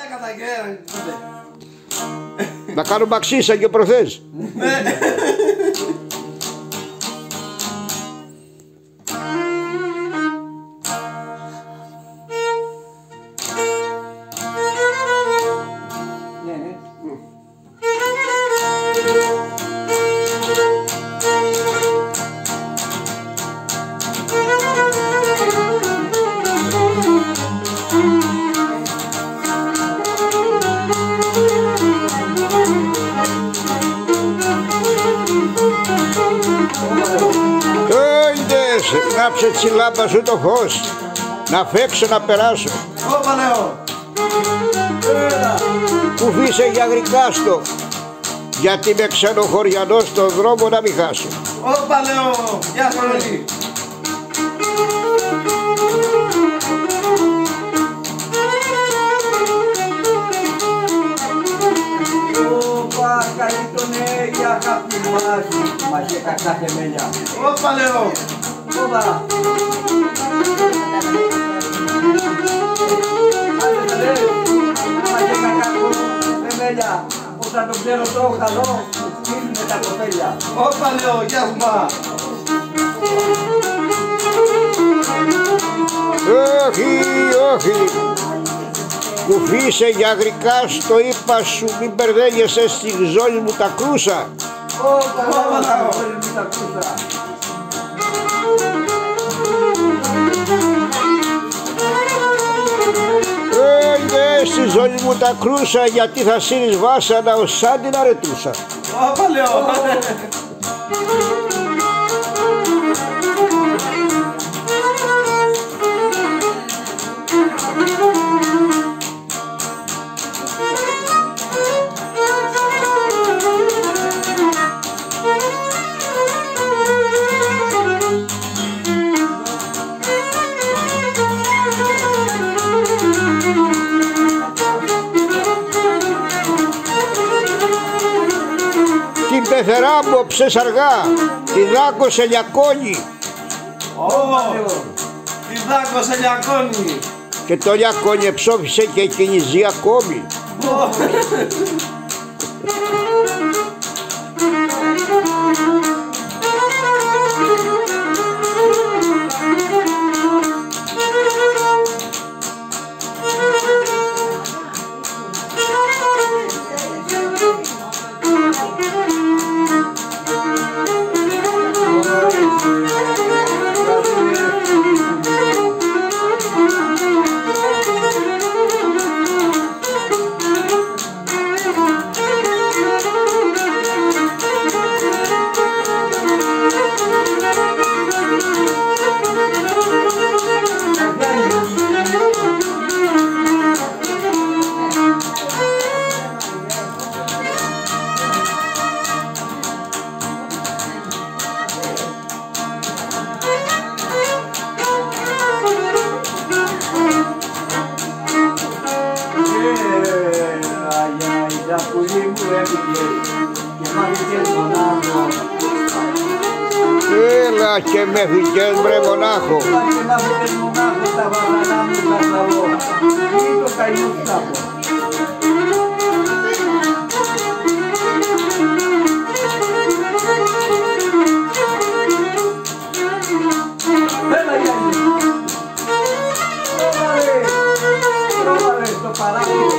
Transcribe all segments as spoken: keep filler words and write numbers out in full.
Να κάνω μπαξίσα και προχθές. Κάψε τη λάμπα σου το φως, να φέξω να περάσω. Όπα λέω. Κουφίσε για γρικάστο, γιατί με ξενοχωριανό στον δρόμο να μην χάσω. Όπα λέω. Γεια σου όλοι. Όπα, καλή τον για αγάπη μας, μας και κακά θεμέλια. Όπα λέω. Όπα. Θεμέλια, όταν το ξέρω τρώω καλό, κλείνουμε τα κοπέλια. Όπα λέω, γεια σου μα. Όχι, όχι. Κουφίσε για γρικά στο είπα σου, μην μπερδεύεσαι στη ζώνη μου τα κρούσα. Όπα, όπα, τα ζώνη μου τα κρούσα. Ε, στη ζώνη μου τα κρούσα, γιατί θα σύρεις βάσανα ως σαν την αρετούσα. Όπα λέω. Την πεθερά μου όψες αργά, τη δάκωσε λιακώνει. Ω, τη δάκωσε λιακώνει. Και το λιακώνει εψόφισε και εκείνη ζει ακόμη. Έλα και με φυγές μπρε μονάχο. Έλα και με φυγές μονάχο, τα βασανά μου τα σταβώ. Τι το καημού στάβω. Έλα Γιάννη. Πρόβαλε. Πρόβαλε στο παράθυρο.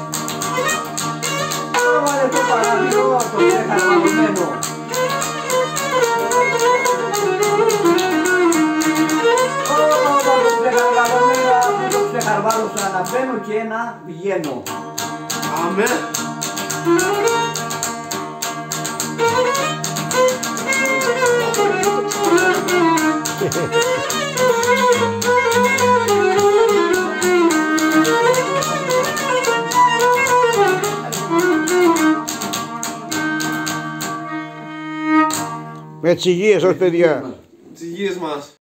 Πρόβαλε στο παράθυρο το ξεχαρβαλωμένο. Χαρβάλωσα να μπαίνω και να βγαίνω. Αμέ. Με τις υγείες σας παιδιά. Τις υγείες μας.